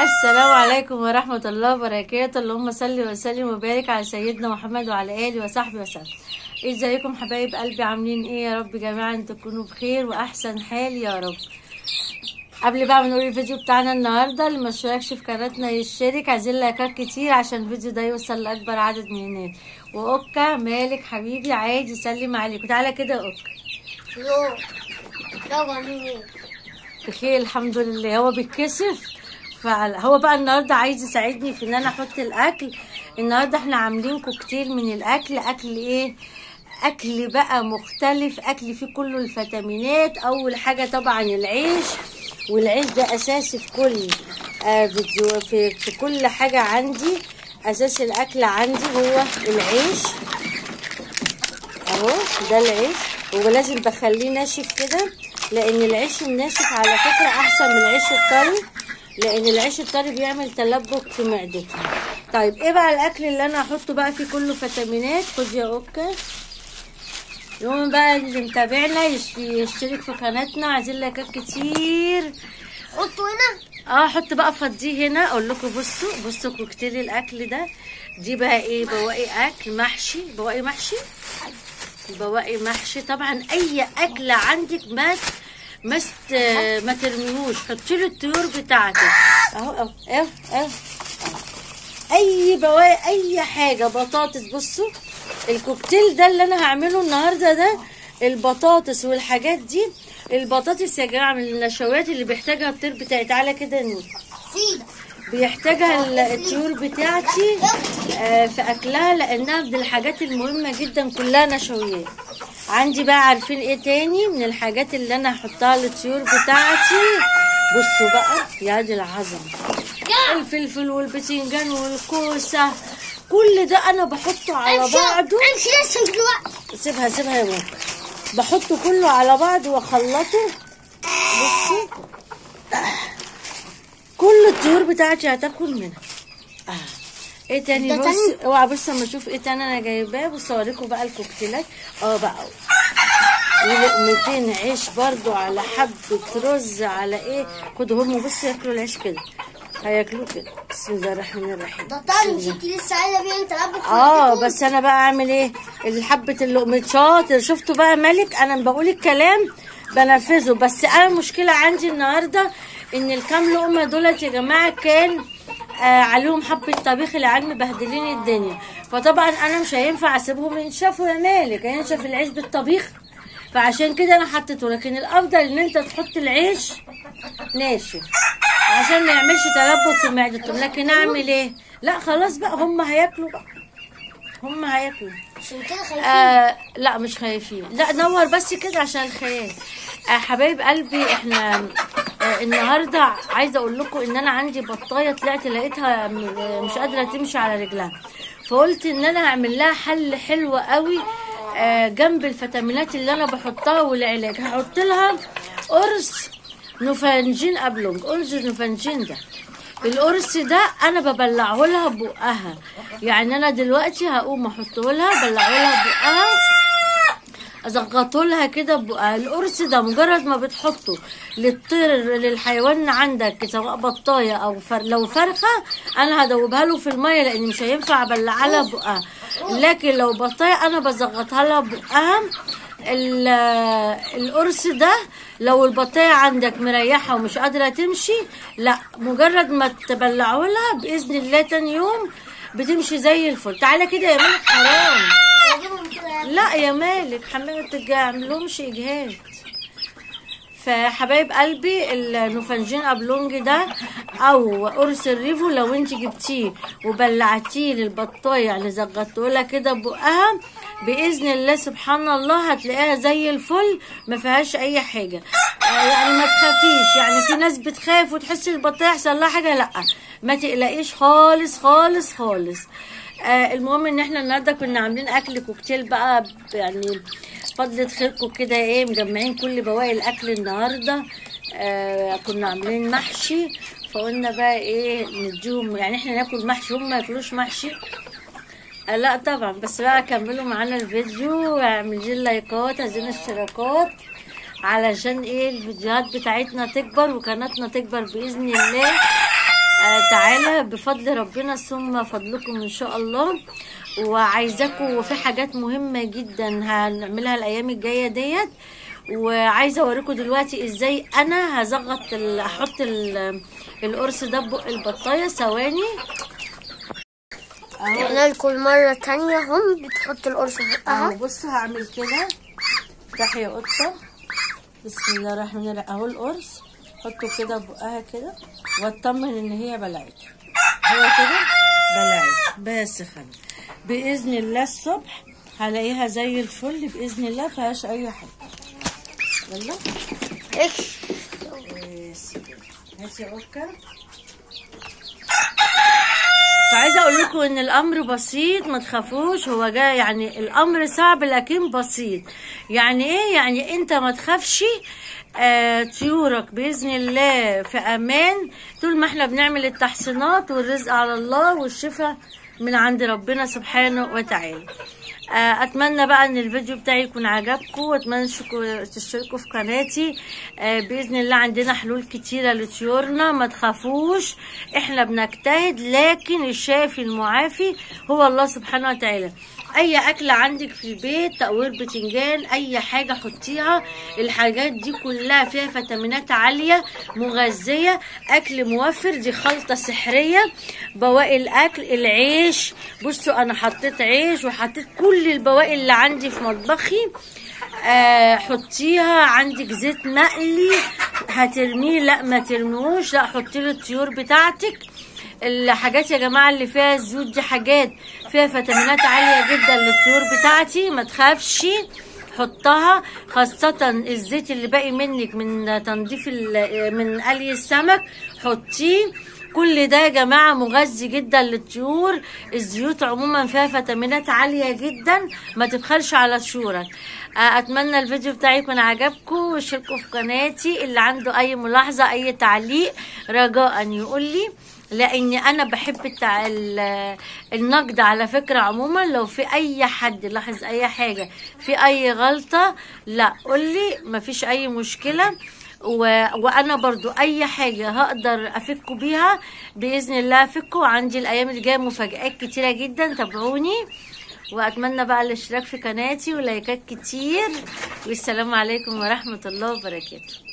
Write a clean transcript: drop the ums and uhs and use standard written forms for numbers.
السلام عليكم ورحمة الله وبركاته. اللهم صل وسلم وبارك على سيدنا محمد وعلى آله وصحبه وسلم. ازيكم حبايب قلبي؟ عاملين ايه؟ يا رب جميعا تكونوا بخير واحسن حال يا رب. قبل بقى ما نقول الفيديو بتاعنا النهارده، اللي ما اشتركش في قناتنا يشترك. عايزين لايكات كتير عشان الفيديو ده يوصل لاكبر عدد من الناس. واوكا مالك حبيبي؟ عايز يسلم عليكم. تعالى كده يا اوكا. بخير الحمد لله. هو بيتكسف، فهو بقى النهارده عايز يساعدني في ان انا احط الاكل. النهارده احنا عاملين كوكتيل من الاكل. اكل ايه؟ اكل بقى مختلف، اكل فيه كله الفيتامينات. اول حاجه طبعا العيش، والعيش ده اساسي في كل فيديو، في كل حاجه عندي. اساس الاكل عندي هو العيش اهو. ده العيش، ولازم بخليه ناشف كده، لان العيش الناشف على فكره احسن من العيش الطري، لان العيش الطري بيعمل تلبك في معدتي. طيب ايه بقى الاكل اللي انا هحطه بقى فيه كله فيتامينات؟ خد يا اوكا. يوم بقى اللي متابعنا يشترك في قناتنا. عايزين لايكات كتير. حطوا هنا. حط بقى، فضيه هنا. اقول لكم بصوا كوكتيل الاكل ده. دي بقى ايه؟ بواقي اكل محشي، بواقي محشي، بواقي محشي. طبعا اي اكل عندك ما ترميهوش، حطي له الطيور بتاعتك اهو. اي بواقي، اي حاجه، بطاطس. بصوا الكوكتيل ده اللي انا هعمله النهارده ده، البطاطس والحاجات دي. البطاطس يا جماعه من النشويات اللي بيحتاجها الطير بتاعي. تعالى كده نور. بيحتاجها الطيور بتاعتي في اكلها، لانها من الحاجات المهمه جدا، كلها نشويات. عندي بقى عارفين ايه تاني من الحاجات اللي انا هحطها للطيور بتاعتي؟ بصوا بقى يا دي العظمه، الفلفل والبتنجان والكوسه، كل ده انا بحطه على بعضه. سيبها يا ماما. بحطه كله على بعضه واخلطه. بصوا كل الطيور بتاعتي هتاكل منها. ايه تاني؟ بص اوعى، بص اما اشوف ايه تاني انا جايباه. بص اوريكم بقى الكوكتيلات. بقى ولقمتين عيش برضو، على حبه رز، على ايه. خدوا هم بصوا ياكلوا العيش كده، هياكلوه كده. بسم الله الرحمن الرحيم. ده طعم مش انت لسه عايزه بيه انت بس انا بقى اعمل ايه؟ حبه اللقمه. شاطر. شفتوا بقى ملك؟ انا بقول الكلام بنفذه. بس انا المشكله عندي النهارده ان الكام لقمه دولت يا جماعه كان عليهم حبه طبيخ. العيال مبهدلين الدنيا، فطبعا انا مش هينفع اسيبهم ينشفوا يا مالك، هينشف العيش بالطبيخ. فعشان كده انا حطيته. لكن الافضل ان انت تحط العيش ناشف عشان ما يعملش تلبك في معدتهم. لكن اعمل ايه؟ لا خلاص بقى، هم هياكلوا بقى، هم هياكلوا. عشان كده خايفين؟ لا مش خايفين، لا نور بس كده عشان الخيال. حبايب قلبي، احنا النهارده عايزه اقول لكم ان انا عندي بطايه طلعت لقيتها مش قادره تمشي على رجلها، فقلت ان انا هعمل لها حل حلو قوي جنب الفيتامينات اللي انا بحطها والعلاج. هحط لها قرص نوفانجين ابلونج. قرص نوفانجين ده، القرص ده انا ببلعه لها بقها. يعني انا دلوقتي هقوم احطه لها، بلعه لها بقها، ازغطه لها كده بقها. القرص ده مجرد ما بتحطه للطير، للحيوان عندك، سواء بطايه او لو فرخه، انا هدوبها له في الميه، لان مش هينفع ابلعها لها بقها. لكن لو بطايه انا بزغطها لها بقها. القرص ده لو البطايه عندك مريحه ومش قادره تمشي، لا مجرد ما تبلعه لها باذن الله تاني يوم بتمشي زي الفل. تعالى كده يا مالك، حرام. لا يا مالك، ما تعملهمش اجهاد. فحبايب قلبي، النوفانجين ابلونج ده او قرص الريفو، لو انت جبتيه وبلعتيه للبطايه، يعني زغطته لها كده بقها، باذن الله سبحان الله هتلاقيها زي الفل، ما فيهاش اي حاجه. يعني ما تخافيش. يعني في ناس بتخاف وتحس البطايه يحصل لها حاجه، لا ما تقلقيش خالص خالص خالص. المهم ان احنا النهارده كنا عاملين اكل كوكتيل بقى، يعني فضلة خيركم كده ايه، مجمعين كل بواقي الاكل النهارده. كنا عاملين محشي، فقلنا بقى ايه نديهم، يعني احنا ناكل محشي هم ما ياكلوش محشي. لا طبعا، بس بقى كملوا معانا الفيديو، اعملوا لايكات، عايزين اشتراكات علشان ايه الفيديوهات بتاعتنا تكبر وقناتنا تكبر باذن الله. تعالى بفضل ربنا ثم فضلكم ان شاء الله. وعايزاكم في حاجات مهمه جدا هنعملها الايام الجايه ديت، وعايزه اوريكم دلوقتي ازاي انا هزغط احط القرص ده ببق البطايه. ثواني اهو. احنا كل مره تانية هم بتحط القرص في بقها. اهو بصوا هعمل كده. افتحي يا قطه. بسم الله الرحمن الرحيم. اهو القرص حطه كده ببقها كده واطمن ان هي بلعته. هو كده بلعت بس. خلي باذن الله الصبح هلاقيها زي الفل باذن الله، مفيهاش اي حاجه. يلا بس كده. هاتي يا اوكا. فعايزه اقول لكم ان الامر بسيط، ما تخافوش. هو جاي يعني الامر صعب لكن بسيط. يعني ايه؟ يعني انت ما تخافش. طيورك باذن الله في امان طول ما احنا بنعمل التحصينات، والرزق على الله والشفاء من عند ربنا سبحانه وتعالى. اتمنى بقى ان الفيديو بتاعي يكون عجبكم، واتمنى تشتركوا في قناتي. باذن الله عندنا حلول كتيره لطيورنا، ما تخافوش. احنا بنجتهد، لكن الشافي المعافي هو الله سبحانه وتعالى. اي اكله عندك في البيت، تقوير بتنجان، اي حاجه حطيها. الحاجات دي كلها فيها فيتامينات عاليه مغذيه، اكل موفر. دي خلطه سحريه. بواقي الاكل، العيش، بصوا انا حطيت عيش وحطيت كل البواقي اللي عندي في مطبخي. حطيها. عندك زيت مقلي هترميه؟ لا ما ترميهوش، لا حطي له الطيور بتاعتك. الحاجات يا جماعه اللي فيها الزيوت دي حاجات فيها فيتامينات عاليه جدا للطيور بتاعتي، ما تخافش حطها. خاصه الزيت اللي باقي منك من تنظيف من قلي السمك حطيه. كل ده يا جماعه مغذي جدا للطيور. الزيوت عموما فيها فيتامينات عاليه جدا، ما تبخلش على طيورك. اتمنى الفيديو بتاعي يكون عجبكم، واشتركوا في قناتي. اللي عنده اي ملاحظه اي تعليق رجاء يقول لي، لاني انا بحب النقد على فكره. عموما لو في اي حد لاحظ اي حاجه في اي غلطه، لا قولي، مفيش اي مشكله. وانا برضو اي حاجه هقدر افكوا بيها باذن الله افكوا. عندي الايام اللي جايه مفاجآت كتيره جدا، تابعوني. واتمنى بقى الاشتراك في قناتي ولايكات كتير. والسلام عليكم ورحمه الله وبركاته.